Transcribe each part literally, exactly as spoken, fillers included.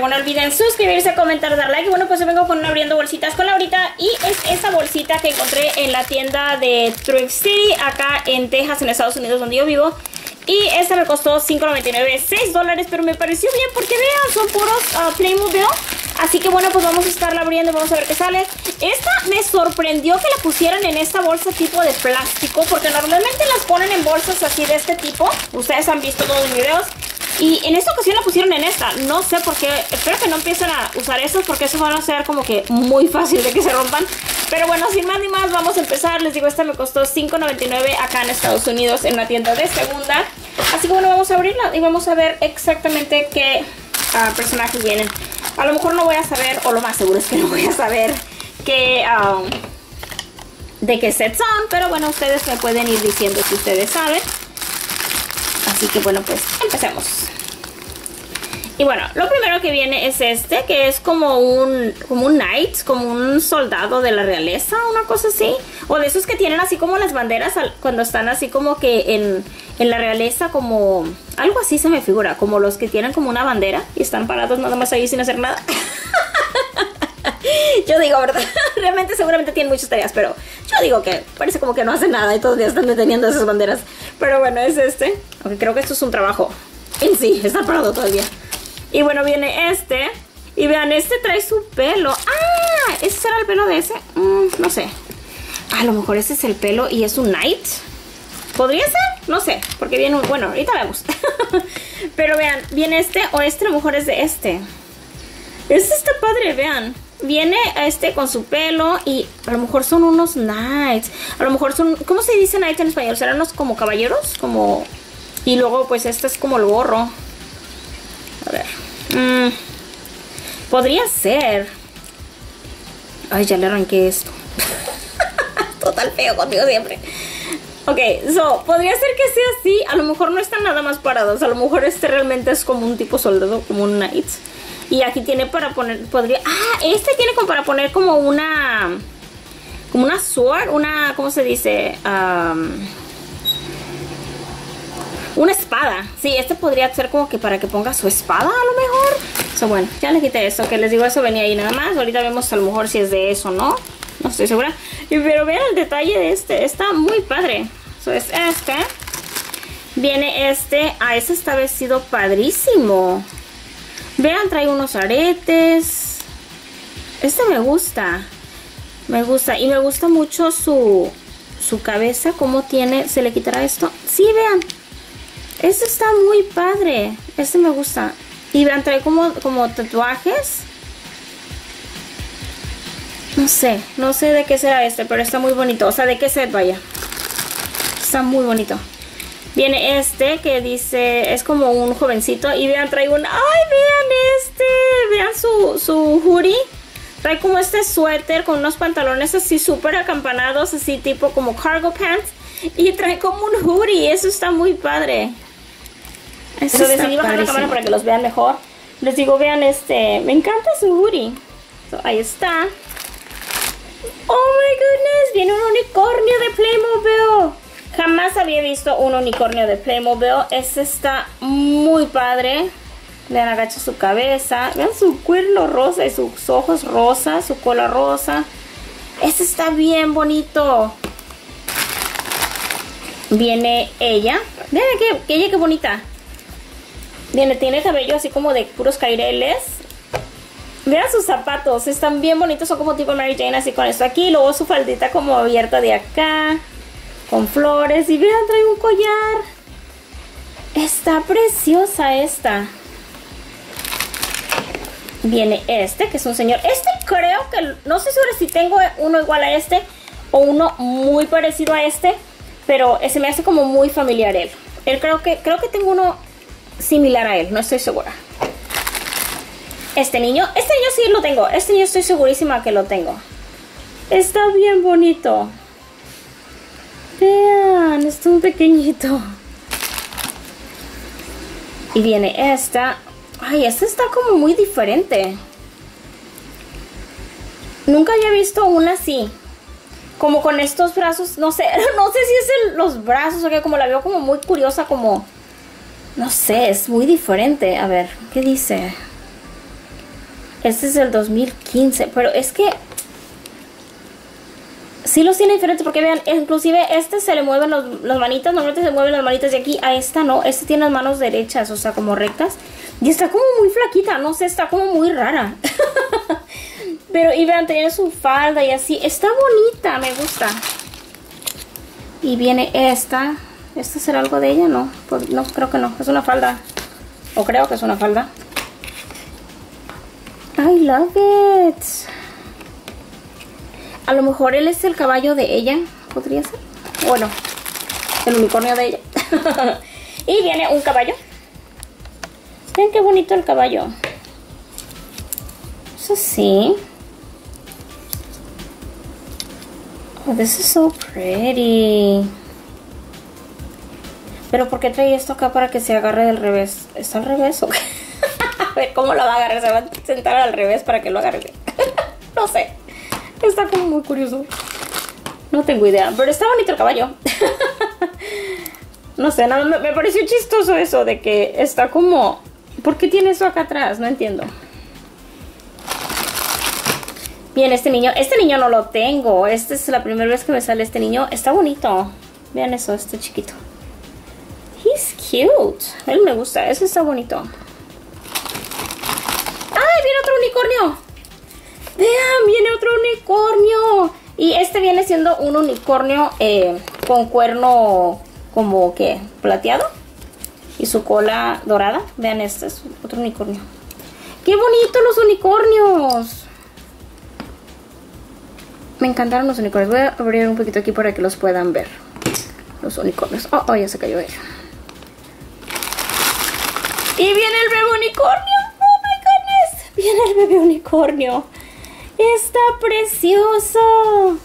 hago, no olviden suscribirse, comentar, dar like. Y bueno, pues yo vengo con una abriendo bolsitas con Laurita. Y es esa bolsita que encontré en la tienda de Thrift City, acá en Texas, en Estados Unidos, donde yo vivo. Y esta me costó cinco noventa y nueve, seis dólares, pero me pareció bien porque vean, son puros uh, Playmobil. Así que bueno, pues vamos a estarla abriendo, vamos a ver qué sale. Esta me sorprendió que la pusieran en esta bolsa tipo de plástico, porque normalmente las ponen en bolsas así de este tipo. Ustedes han visto todos mis videos. Y en esta ocasión la pusieron en esta. No sé por qué. Espero que no empiecen a usar estos, porque esos van a ser como que muy fácil de que se rompan. Pero bueno, sin más ni más, vamos a empezar. Les digo, esta me costó cinco noventa y nueve acá en Estados Unidos, en la tienda de segunda. Así que bueno, vamos a abrirla y vamos a ver exactamente qué uh, personajes vienen. A lo mejor no voy a saber, o lo más seguro es que no voy a saber qué, um, de qué set son. Pero bueno, ustedes me pueden ir diciendo si ustedes saben. Así que bueno, pues empecemos. Y bueno, lo primero que viene es este, que es como un, como un knight, como un soldado de la realeza, una cosa así. O de esos que tienen así como las banderas al, cuando están así como que en, en la realeza, como algo así se me figura, como los que tienen como una bandera y están parados nada más ahí sin hacer nada. Yo digo, ¿verdad? Realmente seguramente tienen muchas tareas, pero yo digo que parece como que no hacen nada y todos los días están deteniendo esas banderas. Pero bueno, es este. Aunque creo que esto es un trabajo en sí, está parado todo el día. Y bueno, viene este. Y vean, este trae su pelo. ¡Ah! ¿Ese será el pelo de ese? Mm, no sé. A lo mejor ese es el pelo y es un knight. ¿Podría ser? No sé, porque viene un... Bueno, ahorita vemos. Pero vean, viene este o este a lo mejor es de este. Este está padre, vean. Viene este con su pelo y a lo mejor son unos knights. A lo mejor son... ¿Cómo se dice knight en español? ¿Serán unos como caballeros? Como... Y luego pues este es como el gorro. A ver. Mm, podría ser. Ay, ya le arranqué esto. Total feo conmigo siempre. Ok, so, podría ser que sea así. A lo mejor no están nada más parados. A lo mejor este realmente es como un tipo soldado, como un knight. Y aquí tiene para poner, podría... Ah, este tiene como para poner como una... Como una sword, una... ¿Cómo se dice? Um, una espada. Sí, este podría ser como que para que ponga su espada a lo mejor. So, bueno, ya le quité eso, que les digo, eso venía ahí nada más. Ahorita vemos a lo mejor si es de eso, ¿no? No estoy segura. Pero vean el detalle de este, está muy padre. So, es este. Viene este. Ah, este está vestido padrísimo. Vean, trae unos aretes. Este me gusta. Me gusta. Y me gusta mucho su, su cabeza. Cómo tiene. ¿Se le quitará esto? Sí, vean. Este está muy padre. Este me gusta. Y vean, trae como, como tatuajes. No sé. No sé de qué será este. Pero está muy bonito. O sea, de qué set vaya. Está muy bonito. Viene este que dice, es como un jovencito. Y vean, trae un, ay, vean este. Vean su, su hoodie. Trae como este suéter con unos pantalones así súper acampanados. Así tipo como cargo pants. Y trae como un hoodie. Eso está muy padre. Eso so, decidí bajar la cámara para que los vean mejor. Les digo, vean este. Me encanta su hoodie. So, ahí está. Oh my goodness. Viene un unicornio de Playmobil. Jamás había visto un unicornio de Playmobil. Este está muy padre. Vean, agacha su cabeza. Vean su cuerno rosa y sus ojos rosas, su cola rosa. Este está bien bonito. Viene ella. Vean que, que ella qué bonita. Viene, tiene cabello así como de puros caireles. Vean sus zapatos. Están bien bonitos. Son como tipo Mary Jane, así con esto aquí. Luego su faldita como abierta de acá. Con flores. Y vean, trae un collar. Está preciosa esta. Viene este, que es un señor. Este creo que... No sé segura si tengo uno igual a este. O uno muy parecido a este. Pero se me hace como muy familiar él. Él creo que... Creo que tengo uno similar a él. No estoy segura. Este niño. Este niño sí lo tengo. Este niño estoy segurísima que lo tengo. Está bien bonito. Vean, es un pequeñito. Y viene esta. Ay, esta está como muy diferente. Nunca había visto una así. Como con estos brazos. No sé, no sé si es el, los brazos o qué. Como la veo como muy curiosa. Como... No sé, es muy diferente. A ver, ¿qué dice? Este es del dos mil quince, pero es que sí los tiene diferentes porque vean, inclusive este se le mueven los, las manitas, normalmente se mueven las manitas de aquí, a esta no, este tiene las manos derechas, o sea, como rectas. Y está como muy flaquita, no sé, está como muy rara. Pero, y vean, tiene su falda y así, está bonita, me gusta. Y viene esta, ¿esta será algo de ella? No, pues, no, creo que no, es una falda. O creo que es una falda. I love it. A lo mejor él es el caballo de ella. ¿Podría ser? Bueno, el unicornio de ella. Y viene un caballo. Ven qué bonito el caballo. Eso sí. Oh, this is so pretty. Pero ¿por qué trae esto acá para que se agarre del revés? ¿Está al revés o qué? A ver cómo lo va a agarrar. Se va a sentar al revés para que lo agarre. No sé. Está como muy curioso. No tengo idea. Pero está bonito el caballo. No sé, no, me, me pareció chistoso eso de que está como... ¿Por qué tiene eso acá atrás? No entiendo. Bien, este niño. Este niño no lo tengo. Esta es la primera vez que me sale este niño. Está bonito. Vean eso, este chiquito. He's cute. Él me gusta. Ese está bonito. ¡Ay, viene otro unicornio! Vean, viene otro unicornio. Y este viene siendo un unicornio eh, con cuerno como que plateado. Y su cola dorada. Vean, este es otro unicornio. ¡Qué bonitos los unicornios! Me encantaron los unicornios. Voy a abrir un poquito aquí para que los puedan ver. Los unicornios. Oh, oh, ya se cayó ella. Y viene el bebé unicornio. Oh my goodness. Viene el bebé unicornio. Está precioso.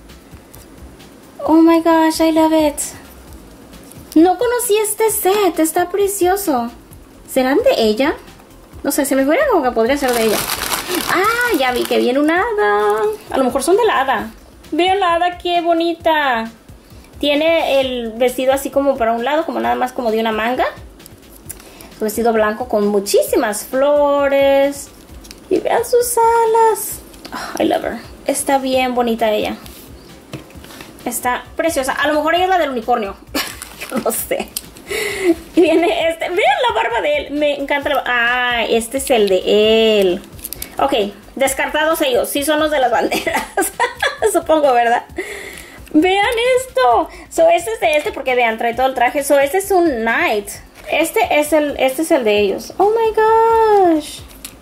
Oh my gosh, I love it. No conocí este set. Está precioso. ¿Serán de ella? No sé, se me fuera como que podría ser de ella. Ah, ya vi que viene una hada. A lo mejor son de la hada. Vean la hada, qué bonita. Tiene el vestido así como para un lado, como nada más como de una manga. Su vestido blanco con muchísimas flores. Y vean sus alas. Oh, I love her. Está bien bonita ella. Está preciosa. A lo mejor ella es la del unicornio. No sé. Y viene este. Vean la barba de él. Me encanta la... Ah, este es el de él. Ok, descartados ellos. Sí son los de las banderas. Supongo, ¿verdad? Vean esto. So, este es de este porque vean, trae todo el traje. So, este es un knight. Este es el, este es el de ellos. Oh my gosh.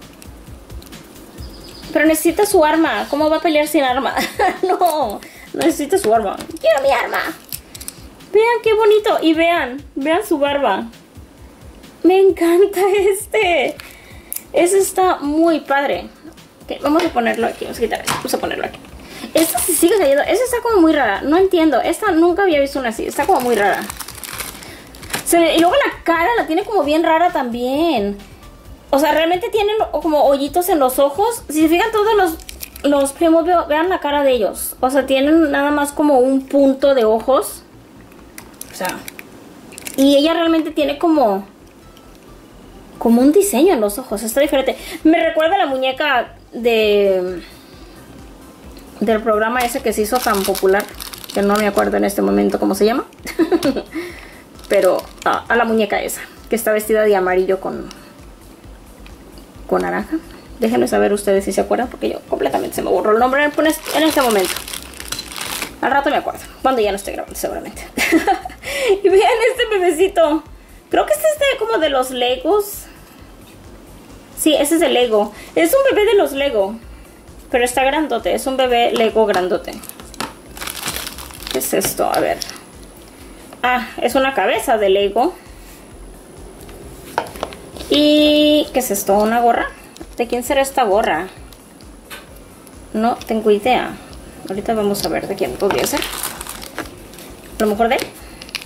Pero necesita su arma. ¿Cómo va a pelear sin arma? No, necesita su arma. Quiero mi arma. Vean qué bonito. Y vean, vean su barba. Me encanta este. Ese está muy padre. Okay, vamos a ponerlo aquí. Vamos a quitar esto. Vamos a ponerlo aquí. Esta sí sigue cayendo. Esta está como muy rara. No entiendo. Esta nunca había visto una así. Está como muy rara. Se ve, y luego la cara la tiene como bien rara también. O sea, realmente tienen como hoyitos en los ojos. Si se fijan todos los, los primos, vean la cara de ellos. O sea, tienen nada más como un punto de ojos. O sea. Y ella realmente tiene como... Como un diseño en los ojos. Está diferente. Me recuerda a la muñeca de... Del programa ese que se hizo tan popular. Que no me acuerdo en este momento cómo se llama. Pero a, a la muñeca esa. Que está vestida de amarillo con... Con naranja. Déjenme saber ustedes si se acuerdan. Porque yo completamente se me borró el nombre en este momento. Al rato me acuerdo. Cuando ya no estoy grabando seguramente. Y vean este bebecito. Creo que este es de, como de los Legos. Sí, ese es de Lego. Es un bebé de los Lego. Pero está grandote. Es un bebé Lego grandote. ¿Qué es esto? A ver. Ah, es una cabeza de Lego. ¿Y qué es esto? ¿Una gorra? ¿De quién será esta gorra? No tengo idea. Ahorita vamos a ver de quién podría ser. A lo mejor de él.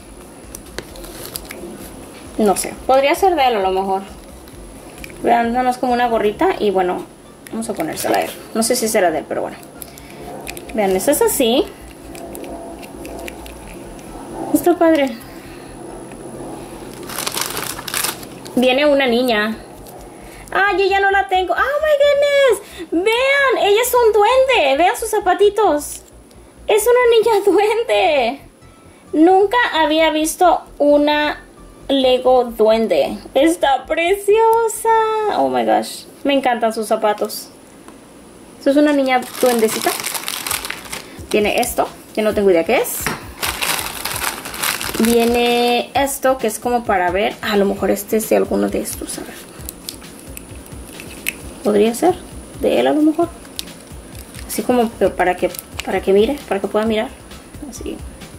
No sé, podría ser de él a lo mejor. Vean, no es como una gorrita. Y bueno, vamos a ponérsela a él. No sé si será de él, pero bueno. Vean, esta es así. Está padre. Viene una niña. Ah, yo ya no la tengo. Oh my goodness. Vean, ella es un duende. Vean sus zapatitos. Es una niña duende. Nunca había visto una Lego duende. Está preciosa. Oh my gosh. Me encantan sus zapatos. Esto es una niña duendecita. Tiene esto, que no tengo idea qué es. Viene esto, que es como para ver. A lo mejor este es de alguno de estos. A ver. Podría ser de él a lo mejor. Así como para que, para que mire, para que pueda mirar. Así.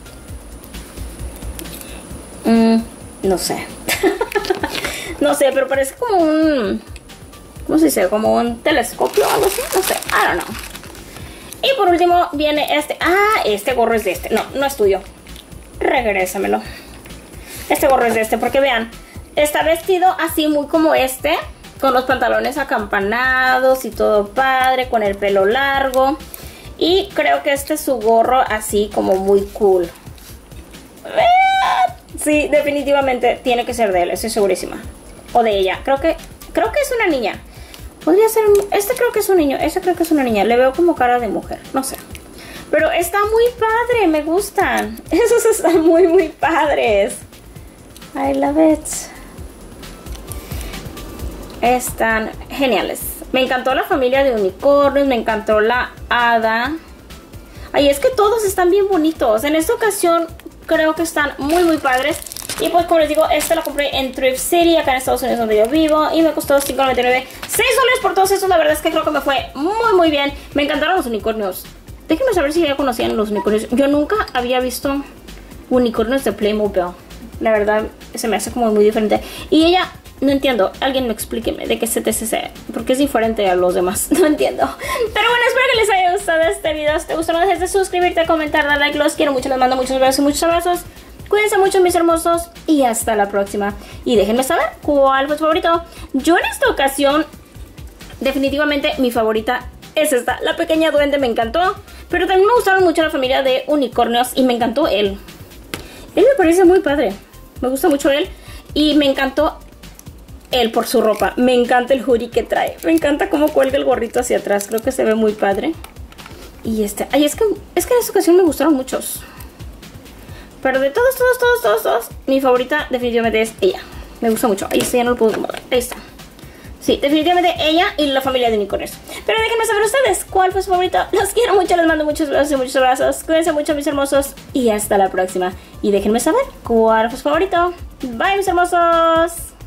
Mm, no sé. No sé, pero parece como un... ¿Cómo se dice? Como un telescopio o algo así. No sé, I don't know. Y por último viene este. Ah, este gorro es de este. No, no es tuyo. Regrésamelo. Este gorro es de este, porque vean, está vestido así muy como este, con los pantalones acampanados y todo padre, con el pelo largo. Y creo que este es su gorro así como muy cool. ¡Vean! Sí, definitivamente tiene que ser de él, estoy segurísima. O de ella, creo que, creo que es una niña. Podría ser, este creo que es un niño, este creo que es una niña. Le veo como cara de mujer, no sé. Pero está muy padre, me gustan. Esos están muy, muy padres. I love it. Están geniales. Me encantó la familia de unicornios, me encantó la hada. Ay, es que todos están bien bonitos. En esta ocasión creo que están muy, muy padres. Y pues como les digo, esta la compré en Thrift City, acá en Estados Unidos donde yo vivo. Y me costó cinco noventa y nueve. seis dólares por todos estos, la verdad es que creo que me fue muy, muy bien. Me encantaron los unicornios. Déjenme saber si ya conocían los unicornios. Yo nunca había visto unicornios de Playmobil. La verdad, se me hace como muy diferente. Y ella, no entiendo. Alguien me explíqueme de qué se te hace. Porque es diferente a los demás. No entiendo. Pero bueno, espero que les haya gustado este video. Si te gustó, no dejes de suscribirte, comentar, dar like. Los quiero mucho. Les mando muchos besos y muchos abrazos. Cuídense mucho, mis hermosos. Y hasta la próxima. Y déjenme saber cuál fue su favorito. Yo en esta ocasión, definitivamente mi favorita es esta. La pequeña duende me encantó. Pero también me gustaron mucho la familia de unicornios. Y me encantó él. Él me parece muy padre. Me gusta mucho él. Y me encantó él por su ropa. Me encanta el hoodie que trae. Me encanta cómo cuelga el gorrito hacia atrás. Creo que se ve muy padre. Y este... Ay, es que, es que en esta ocasión me gustaron muchos. Pero de todos, todos, todos, todos, todos, mi favorita definitivamente es ella. Me gusta mucho. Ahí está, ya no lo puedo acomodar. Ahí está. Sí, definitivamente ella y la familia de unicornios. Pero déjenme saber ustedes cuál fue su favorito. Los quiero mucho, les mando muchos besos y muchos abrazos. Cuídense mucho, mis hermosos. Y hasta la próxima. Y déjenme saber cuál fue su favorito. Bye, mis hermosos.